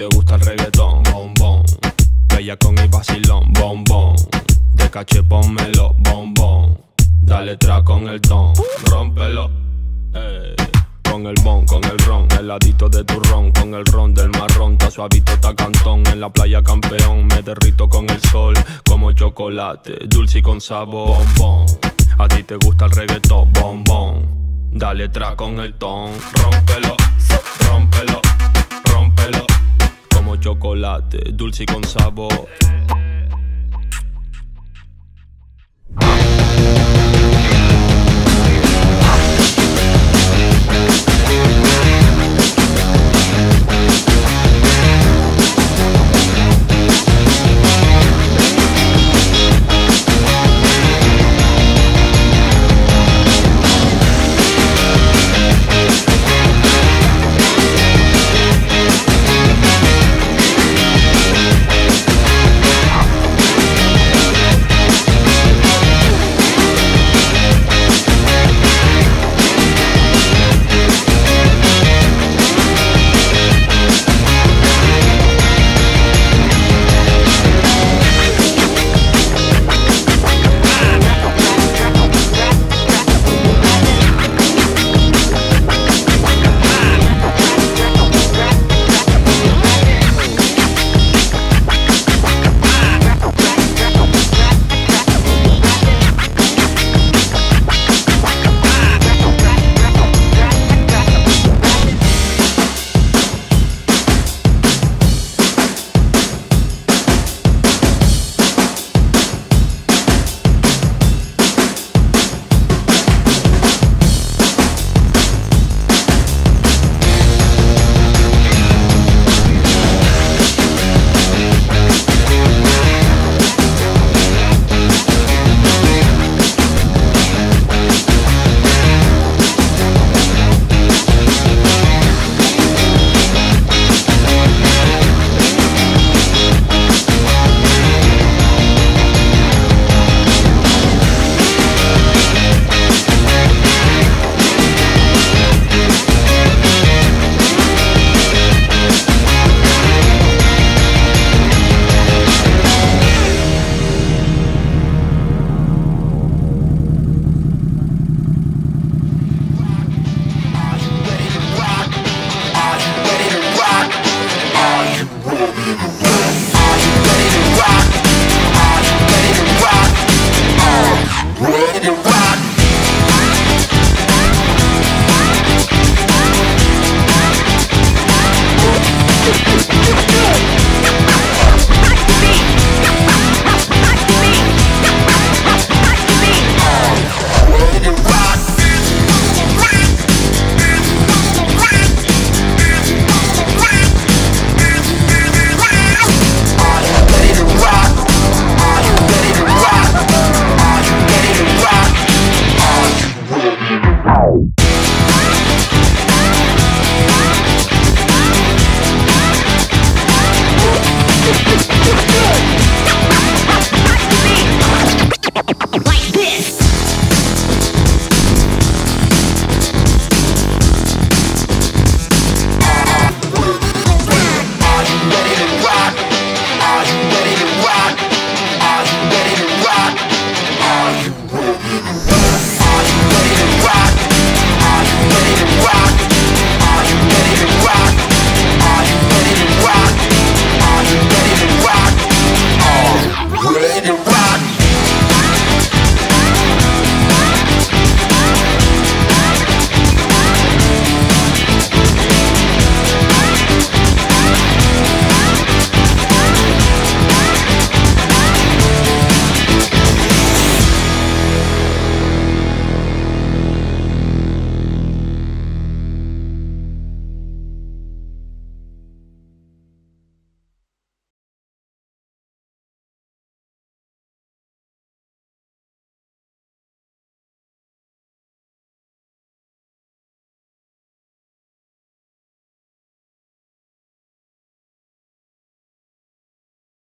te gusta el reggaetón, bombón. Bella con el vacilón, bombón. De caché pónmelo, bombón. Dale tra con el ton, rómpelo. Con el bon, con el ron, heladito de turrón. Con el ron del marrón, ta suavito, ta cantón. En la playa campeón, me derrito con el sol. Como chocolate, dulce y con sabor, bombón. A ti te gusta el reggaetón, bombón. Dale tra con el ton, rómpelo, rómpelo, rómpelo. Como chocolate, dulce y con sabor.